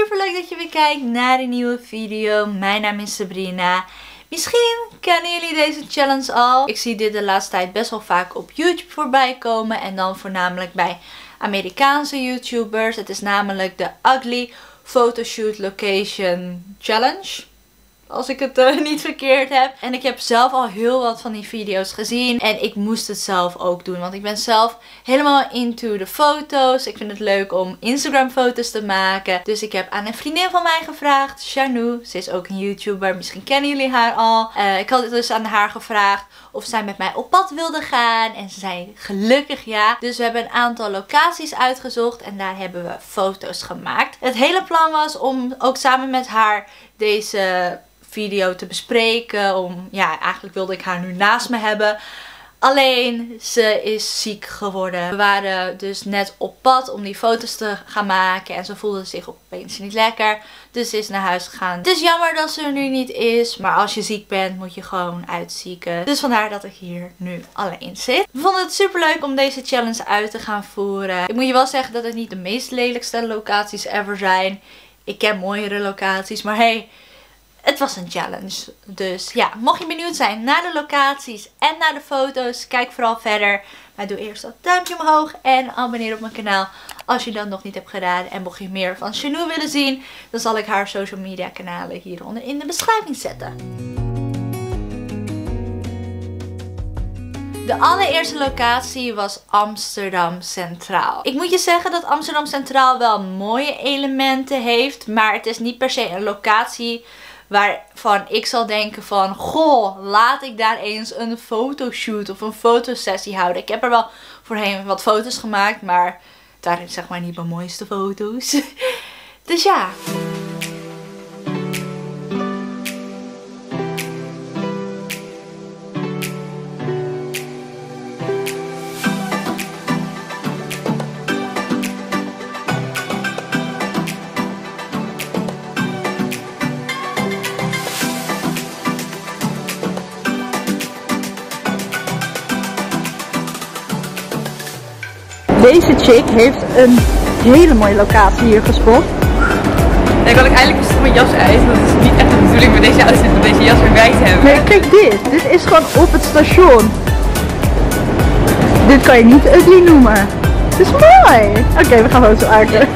super leuk dat je weer kijkt naar een nieuwe video. Mijn naam is Sabrina. Misschien kennen jullie deze challenge al. Ik zie dit de laatste tijd best wel vaak op YouTube voorbij komen. En dan voornamelijk bij Amerikaanse YouTubers. Het is namelijk de Ugly Photoshoot Location Challenge. Als ik het niet verkeerd heb. En ik heb zelf al heel wat van die video's gezien. En ik moest het zelf ook doen. Want ik ben zelf helemaal into de foto's. Ik vind het leuk om Instagram foto's te maken. Dus ik heb aan een vriendin van mij gevraagd. Shanu. Ze is ook een YouTuber. Misschien kennen jullie haar al. Ik had dus aan haar gevraagd of zij met mij op pad wilde gaan. En ze zei gelukkig ja. Dus we hebben een aantal locaties uitgezocht. En daar hebben we foto's gemaakt. Het hele plan was om ook samen met haar deze video te bespreken. Eigenlijk wilde ik haar nu naast me hebben. Alleen ze is ziek geworden. We waren dus net op pad om die foto's te gaan maken. En ze voelde zich opeens niet lekker. Dus ze is naar huis gegaan. Het is jammer dat ze er nu niet is. Maar als je ziek bent moet je gewoon uitzieken. Dus vandaar dat ik hier nu alleen zit. We vonden het super leuk om deze challenge uit te gaan voeren. Ik moet je wel zeggen dat het niet de meest lelijkste locaties ever zijn. Ik ken mooiere locaties. Maar hey, het was een challenge. Dus ja, mocht je benieuwd zijn naar de locaties en naar de foto's, kijk vooral verder. Maar doe eerst dat duimpje omhoog en abonneer op mijn kanaal als je dat nog niet hebt gedaan. En mocht je meer van Shanu willen zien, dan zal ik haar social media kanalen hieronder in de beschrijving zetten. De allereerste locatie was Amsterdam Centraal. Ik moet je zeggen dat Amsterdam Centraal wel mooie elementen heeft. Maar het is niet per se een locatie waarvan ik zal denken van, goh, laat ik daar eens een fotoshoot of een fotosessie houden. Ik heb er wel voorheen wat foto's gemaakt, maar daarin zeg maar niet mijn mooiste foto's. Dus ja. Deze chick heeft een hele mooie locatie hier gespot. Dan kan ik eigenlijk dus mijn jas uit. Dat is niet echt de bedoeling met deze outfit om deze jas weer bij te hebben. Nee, kijk dit. Dit is gewoon op het station. Dit kan je niet ugly noemen. Het is mooi. Oké, we gaan foto's maken.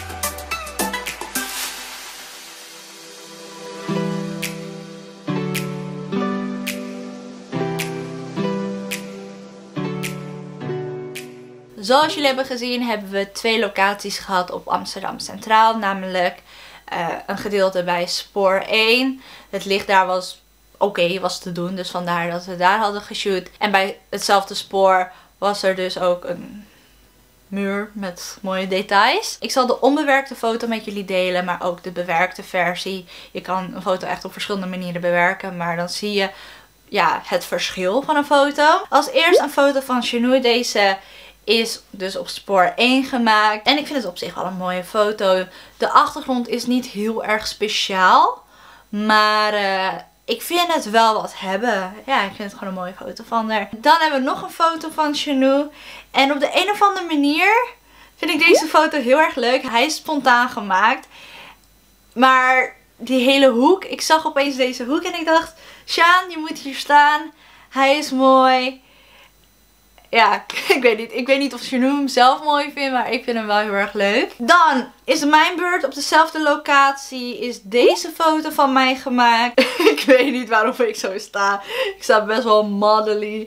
Zoals jullie hebben gezien hebben we 2 locaties gehad op Amsterdam Centraal. Namelijk een gedeelte bij spoor 1. Het licht daar was oké, was te doen. Dus vandaar dat we daar hadden geshoot. En bij hetzelfde spoor was er dus ook een muur met mooie details. Ik zal de onbewerkte foto met jullie delen, maar ook de bewerkte versie. Je kan een foto echt op verschillende manieren bewerken. Maar dan zie je het verschil van een foto. Als eerst een foto van Shanu. Deze is dus op spoor 1 gemaakt. En ik vind het op zich wel een mooie foto. De achtergrond is niet heel erg speciaal. Maar ik vind het wel wat hebben. Ja, ik vind het gewoon een mooie foto van haar. Dan hebben we nog een foto van Shanu. En op de een of andere manier vind ik deze foto heel erg leuk. Hij is spontaan gemaakt. Maar die hele hoek. Ik zag opeens deze hoek en ik dacht, Sjaan, je moet hier staan. Hij is mooi. Ja, ik weet niet. Ik weet niet of Shanu hem zelf mooi vindt, maar ik vind hem wel heel erg leuk. Dan is mijn beurt. Op dezelfde locatie is deze foto van mij gemaakt. Ik weet niet waarom ik zo sta. Ik sta best wel modelly.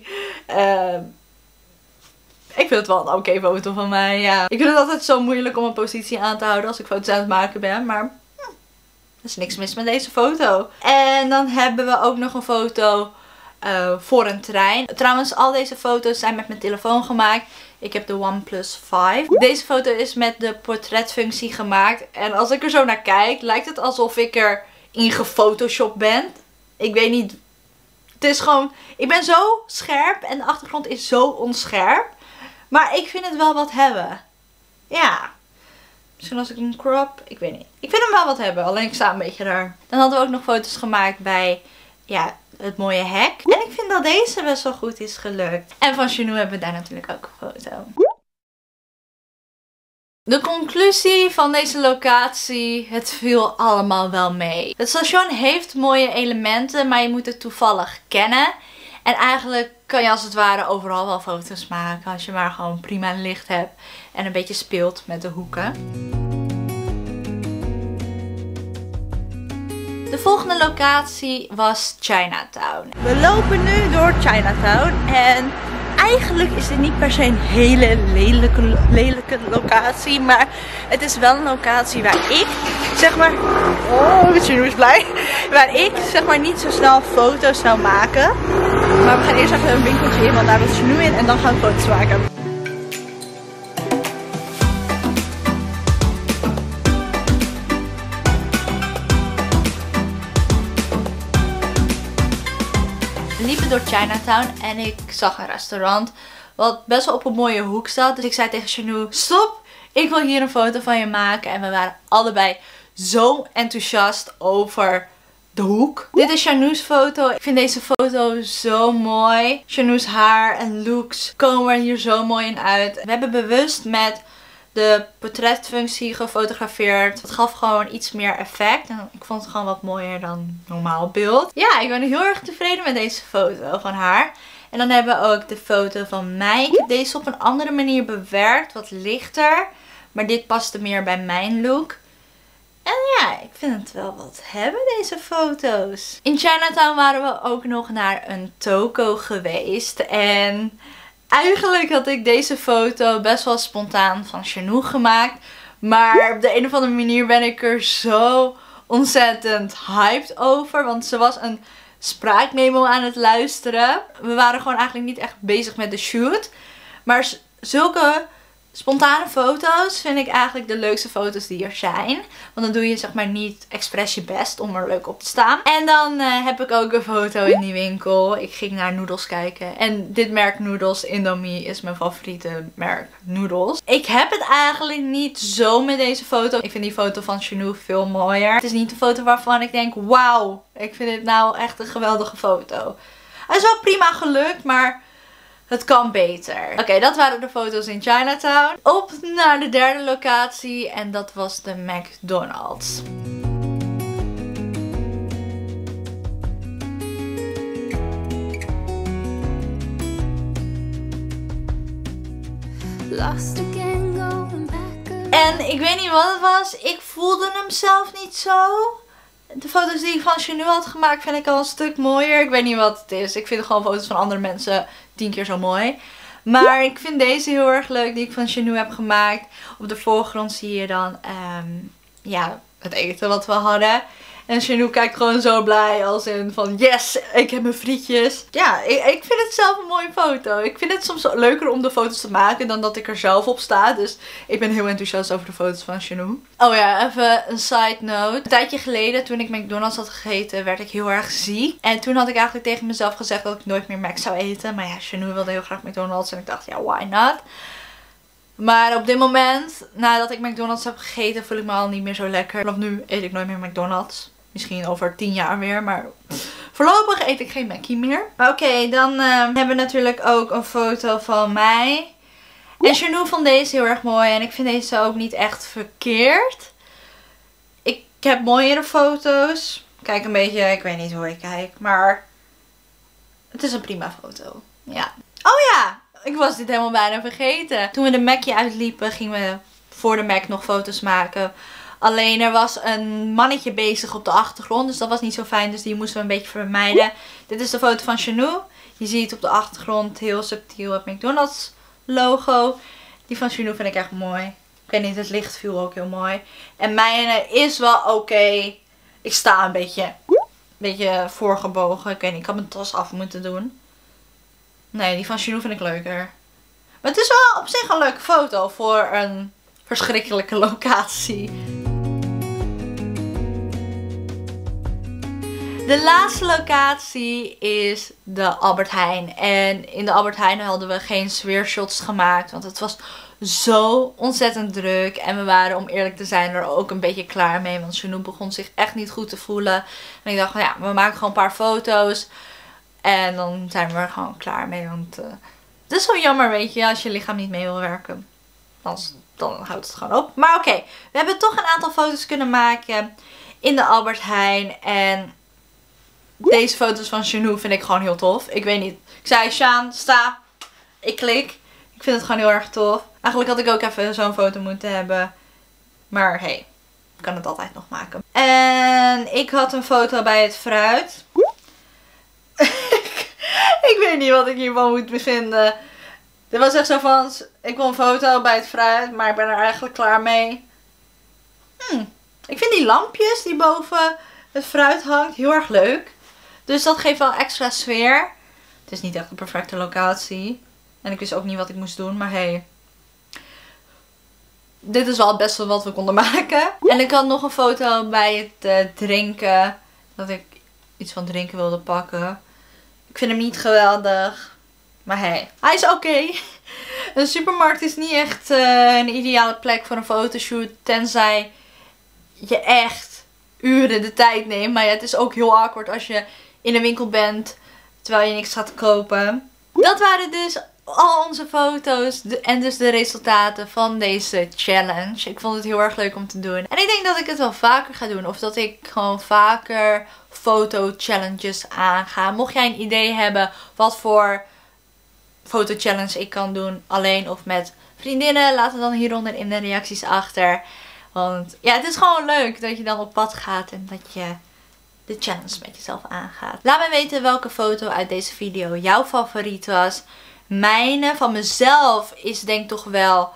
Ik vind het wel een oké foto van mij, ja. Ik vind het altijd zo moeilijk om een positie aan te houden als ik foto's aan het maken ben, maar er is niks mis met deze foto. En dan hebben we ook nog een foto voor een trein. Trouwens, al deze foto's zijn met mijn telefoon gemaakt. Ik heb de OnePlus 5. Deze foto is met de portretfunctie gemaakt. En als ik er zo naar kijk, lijkt het alsof ik erin gefotoshopt ben. Ik weet niet. Het is gewoon, ik ben zo scherp en de achtergrond is zo onscherp. Maar ik vind het wel wat hebben. Ja. Misschien als ik een crop. Ik weet niet. Ik vind hem wel wat hebben. Alleen ik sta een beetje daar. Dan hadden we ook nog foto's gemaakt bij het mooie hek. En ik vind dat deze best wel goed is gelukt. En van Shanu hebben we daar natuurlijk ook een foto. De conclusie van deze locatie, het viel allemaal wel mee. Het station heeft mooie elementen, maar je moet het toevallig kennen. En eigenlijk kan je als het ware overal wel foto's maken als je maar gewoon prima licht hebt en een beetje speelt met de hoeken. De volgende locatie was Chinatown. We lopen nu door Chinatown en eigenlijk is dit niet per se een hele lelijke locatie, maar het is wel een locatie waar ik, zeg maar, oh, Chanu is blij, waar ik, zeg maar, niet zo snel foto's zou maken. Maar we gaan eerst even een winkeltje in, want daar wil Chanu in en dan gaan we foto's maken. We liepen door Chinatown en ik zag een restaurant wat best wel op een mooie hoek zat. Dus ik zei tegen Chanu, stop, ik wil hier een foto van je maken. En we waren allebei zo enthousiast over de hoek. Dit is Chanu's foto. Ik vind deze foto zo mooi. Chanu's haar en looks komen er hier zo mooi in uit. We hebben bewust met de portretfunctie gefotografeerd. Het gaf gewoon iets meer effect. En ik vond het gewoon wat mooier dan normaal beeld. Ja, ik ben heel erg tevreden met deze foto van haar. En dan hebben we ook de foto van mij. Ik heb deze op een andere manier bewerkt. Wat lichter. Maar dit paste meer bij mijn look. En ja, ik vind het wel wat hebben, deze foto's. In Chinatown waren we ook nog naar een toko geweest. En eigenlijk had ik deze foto best wel spontaan van Chanu gemaakt. Maar op de een of andere manier ben ik er zo ontzettend hyped over. Want ze was een spraakmemo aan het luisteren. We waren gewoon eigenlijk niet echt bezig met de shoot. Maar zulke spontane foto's vind ik eigenlijk de leukste foto's die er zijn. Want dan doe je, zeg maar, niet expres je best om er leuk op te staan. En dan heb ik ook een foto in die winkel. Ik ging naar noedels kijken. En dit merk noedels, Indomie, is mijn favoriete merk noedels. Ik heb het eigenlijk niet zo met deze foto. Ik vind die foto van Chanu veel mooier. Het is niet een foto waarvan ik denk, wauw, ik vind dit nou echt een geweldige foto. Hij is wel prima gelukt, maar het kan beter. Oké, dat waren de foto's in Chinatown. Op naar de derde locatie en dat was de McDonald's. En ik weet niet wat het was. Ik voelde hem zelf niet zo. De foto's die ik van Chanu had gemaakt vind ik al een stuk mooier. Ik weet niet wat het is. Ik vind gewoon foto's van andere mensen 10 keer zo mooi. Maar ik vind deze heel erg leuk die ik van Chanu heb gemaakt. Op de voorgrond zie je dan ja, het eten wat we hadden. En Chanu kijkt gewoon zo blij als in van yes, ik heb mijn frietjes. Ja, ik vind het zelf een mooie foto. Ik vind het soms leuker om de foto's te maken dan dat ik er zelf op sta. Dus ik ben heel enthousiast over de foto's van Chanu. Oh ja, even een side note. Een tijdje geleden toen ik McDonald's had gegeten werd ik heel erg ziek. En toen had ik eigenlijk tegen mezelf gezegd dat ik nooit meer Mac zou eten. Maar ja, Chanu wilde heel graag McDonald's en ik dacht ja, why not? Maar op dit moment, nadat ik McDonald's heb gegeten, voel ik me al niet meer zo lekker. Vanaf nu eet ik nooit meer McDonald's. Misschien over 10 jaar weer, maar voorlopig eet ik geen Mackie meer. Maar oké, dan hebben we natuurlijk ook een foto van mij. En Chanu vond deze heel erg mooi en ik vind deze ook niet echt verkeerd. Ik heb mooiere foto's. Kijk een beetje, ik weet niet hoe ik kijk, maar het is een prima foto. Ja. Oh ja, ik was dit helemaal bijna vergeten. Toen we de Mackie uitliepen, gingen we voor de Mac nog foto's maken. Alleen er was een mannetje bezig op de achtergrond. Dus dat was niet zo fijn. Dus die moesten we een beetje vermijden. Dit is de foto van Chanu. Je ziet op de achtergrond heel subtiel het McDonald's logo. Die van Chanu vind ik echt mooi. Ik weet niet, het licht viel ook heel mooi. En mijne is wel oké. Ik sta een beetje voorgebogen. Ik weet niet, ik had mijn tas af moeten doen. Nee, die van Chanu vind ik leuker. Maar het is wel op zich een leuke foto voor een verschrikkelijke locatie. De laatste locatie is de Albert Heijn. En in de Albert Heijn hadden we geen sfeershots gemaakt. Want het was zo ontzettend druk. En we waren, om eerlijk te zijn, er ook een beetje klaar mee. Want Chanu begon zich echt niet goed te voelen. En ik dacht, ja, we maken gewoon een paar foto's. En dan zijn we er gewoon klaar mee. Want het is zo jammer, weet je, als je lichaam niet mee wil werken. Dan houdt het gewoon op. Maar oké, we hebben toch een aantal foto's kunnen maken in de Albert Heijn. En deze foto's van Chanou vind ik gewoon heel tof. Ik weet niet. Ik zei, Sjaan, sta. Ik klik. Ik vind het gewoon heel erg tof. Eigenlijk had ik ook even zo'n foto moeten hebben. Maar hey, ik kan het altijd nog maken. En ik had een foto bij het fruit. Ik weet niet wat ik hiervan moet vinden. Dit was echt zo van, ik wil een foto bij het fruit, maar ik ben er eigenlijk klaar mee. Ik vind die lampjes die boven het fruit hangt heel erg leuk. Dus dat geeft wel extra sfeer. Het is niet echt de perfecte locatie. En ik wist ook niet wat ik moest doen, maar hey. Dit is wel het beste wat we konden maken. En ik had nog een foto bij het drinken. Dat ik iets van drinken wilde pakken. Ik vind hem niet geweldig. Maar hey, hij is oké. Een supermarkt is niet echt een ideale plek voor een fotoshoot. Tenzij je echt uren de tijd neemt. Maar ja, het is ook heel awkward als je in een winkel bent terwijl je niks gaat kopen. Dat waren dus al onze foto's en dus de resultaten van deze challenge. Ik vond het heel erg leuk om te doen. En ik denk dat ik het wel vaker ga doen. Of dat ik gewoon vaker foto challenges aanga. Mocht jij een idee hebben wat voor foto challenge ik kan doen. Alleen of met vriendinnen. Laat het dan hieronder in de reacties achter. Want ja, het is gewoon leuk dat je dan op pad gaat. En dat je de challenge met jezelf aangaat. Laat me weten welke foto uit deze video jouw favoriet was. Mijne van mezelf is denk ik toch wel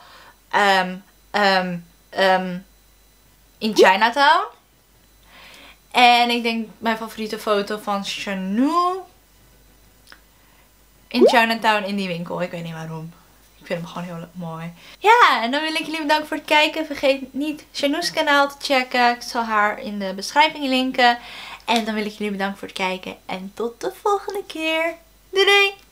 in Chinatown. En ik denk mijn favoriete foto van Chanou in Chinatown in die winkel. Ik weet niet waarom. Ik vind hem gewoon heel mooi. Ja, en dan wil ik jullie bedanken voor het kijken. Vergeet niet Chanou's kanaal te checken. Ik zal haar in de beschrijving linken. En dan wil ik jullie bedanken voor het kijken. En tot de volgende keer. Doei doei!